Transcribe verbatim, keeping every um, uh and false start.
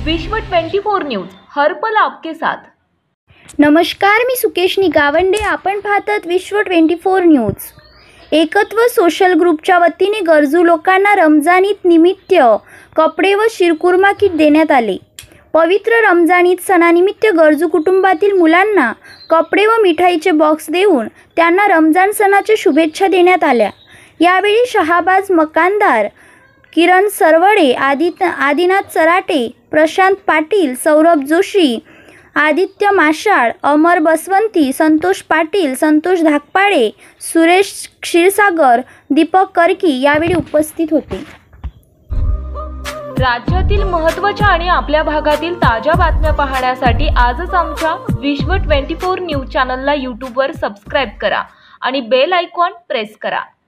विश्व चोवीस न्यूज हर पल आपके साथ। नमस्कार, मी सुकेशनी गावंडे। आपण पाहतात विश्व चोवीस न्यूज। एकत्व सोशल ग्रुपच्या वतीने गरजू लोकांना रमजान ईद निमित्त कपडे व शिरकुर्मा किट देण्यात आले। पवित्र रमजान ईद सणानिमित्त गरजू कुटुंबातील मुलांना कपडे व मिठाईचे बॉक्स देऊन त्यांना रमजान सणाच्या शुभेच्छा देण्यात आल्या। यावेळी शहाबाज मकानदार, किरण सरवडे, आदित्य आदिनाथ चराटे, प्रशांत पाटील, सौरभ जोशी, आदित्य माशाळ, अमर बसवंती, संतोष पाटील, संतोष धाकपाडे, सुरेश क्षीरसागर, दीपक करकी यावेळी उपस्थित होते। राज्यातील महत्त्वाच्या आणि आपल्या भागातील ताज्या बातम्या पाहण्यासाठी आजच आमच्या विश्व चोवीस न्यूज चॅनलला यूट्यूबवर सबस्क्राइब करा आणि बेल आयकॉन प्रेस करा।